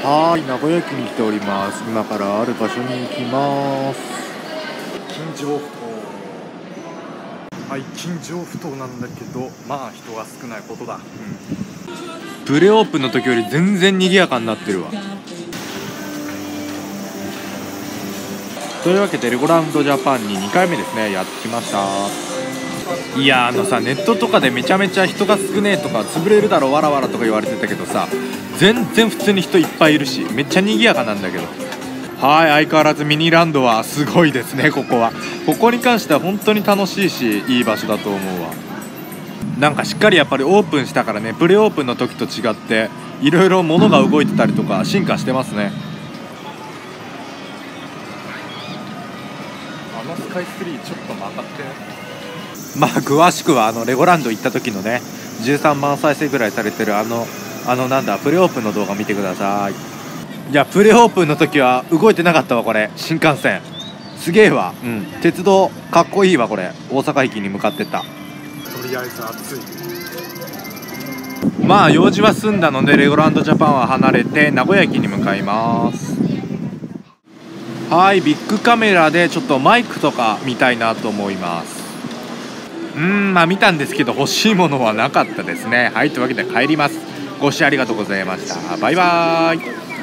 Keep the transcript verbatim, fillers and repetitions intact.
はい、名古屋駅に来ております。今からある場所に行きます。近所不当。はい、近所不当なんだけど、まあ人が少ないことだ。うん、プレオープンの時より全然賑やかになってるわ。というわけでレゴランドジャパンににかいめですね、やってきました。いや、あのさ、ネットとかでめちゃめちゃ人が少ねえとか潰れるだろわらわらとか言われてたけどさ、全然普通に人いっぱいいるし、めっちゃ賑やかなんだけど。はい、相変わらずミニランドはすごいですね。ここはここに関しては本当に楽しいし、いい場所だと思うわ。なんかしっかりやっぱりオープンしたからね、プレオープンの時と違っていろいろ物が動いてたりとか進化してますね。あのスカイツリーちょっと曲がって、まあ詳しくはあのレゴランド行った時のね、じゅうさんまん再生ぐらいされてるあのあのなんだプレオープンの動画見てください。いや、プレオープンの時は動いてなかったわ。これ新幹線すげえわ。うん、鉄道かっこいいわ。これ大阪駅に向かってった。とりあえず暑い。まあ用事は済んだのでレゴランドジャパンは離れて名古屋駅に向かいます。はい、ビッグカメラでちょっとマイクとか見たいなと思います。うーん、まあ見たんですけど欲しいものはなかったですね。はい、というわけで帰ります。ご視聴ありがとうございました。バイバーイ。